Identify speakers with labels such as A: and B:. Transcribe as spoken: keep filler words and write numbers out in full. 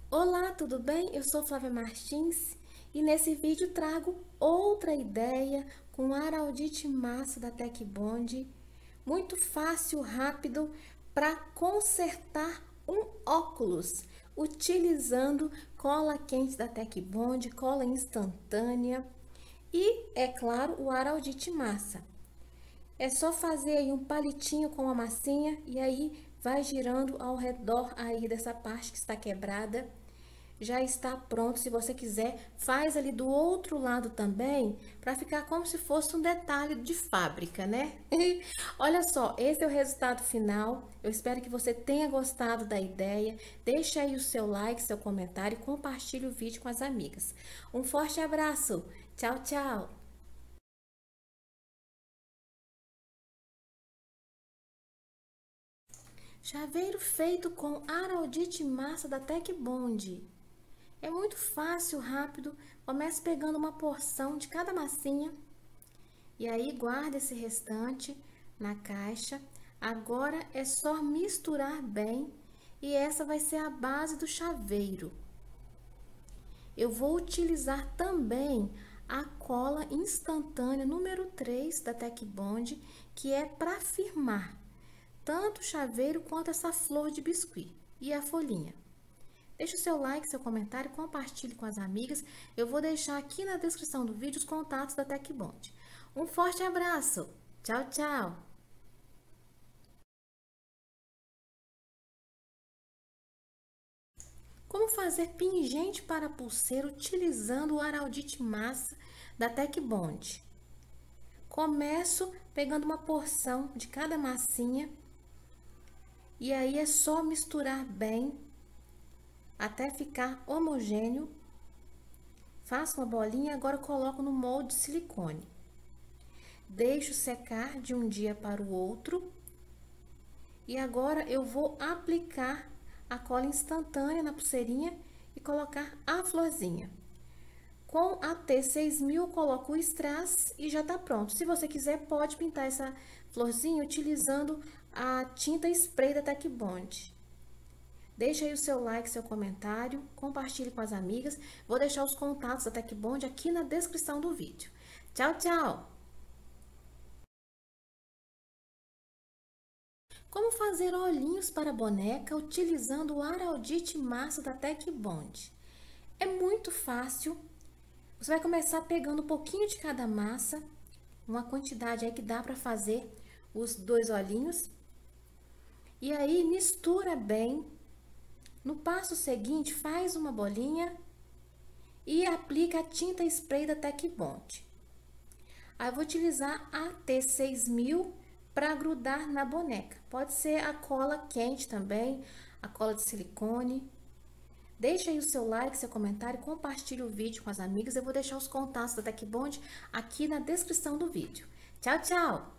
A: Olá, tudo bem? Eu sou Flávia Martins e nesse vídeo trago outra ideia com araldite massa da Tecbond, muito fácil, rápido para consertar um óculos, utilizando cola quente da Tecbond, cola instantânea e, é claro, o araldite massa. É só fazer aí um palitinho com a massinha e aí vai girando ao redor aí dessa parte que está quebrada. Já está pronto. Se você quiser, faz ali do outro lado também, para ficar como se fosse um detalhe de fábrica, né? Olha só, esse é o resultado final. Eu espero que você tenha gostado da ideia. Deixa aí o seu like, seu comentário e compartilhe o vídeo com as amigas. Um forte abraço. Tchau, tchau. Chaveiro feito com araldite massa da Tecbond. É muito fácil, rápido. Comece pegando uma porção de cada massinha e aí guarda esse restante na caixa. Agora é só misturar bem e essa vai ser a base do chaveiro. Eu vou utilizar também a cola instantânea número três da Tecbond, que é para firmar tanto o chaveiro quanto essa flor de biscuit e a folhinha. Deixe o seu like, seu comentário, compartilhe com as amigas. Eu vou deixar aqui na descrição do vídeo os contatos da Tecbond. Um forte abraço. Tchau, tchau. Como fazer pingente para pulseira utilizando o araldite massa da Tecbond? Começo pegando uma porção de cada massinha e aí é só misturar bem até ficar homogêneo. Faço uma bolinha e agora coloco no molde de silicone. Deixo secar de um dia para o outro. E agora eu vou aplicar a cola instantânea na pulseirinha e colocar a florzinha. Com a T seis mil eu coloco o strass e já tá pronto. Se você quiser, pode pintar essa florzinha utilizando a tinta spray da Tecbond. Deixa aí o seu like, seu comentário, compartilhe com as amigas. Vou deixar os contatos da Tecbond aqui na descrição do vídeo. Tchau, tchau! Como fazer olhinhos para boneca utilizando o araldite massa da Tecbond? É muito fácil. Você vai começar pegando um pouquinho de cada massa, uma quantidade aí que dá para fazer os dois olhinhos. E aí mistura bem. No passo seguinte, faz uma bolinha e aplica a tinta spray da Tecbond. Aí eu vou utilizar a T seis mil para grudar na boneca. Pode ser a cola quente também, a cola de silicone. Deixa aí o seu like, seu comentário, compartilhe o vídeo com as amigas. Eu vou deixar os contatos da Tecbond aqui na descrição do vídeo. Tchau, tchau!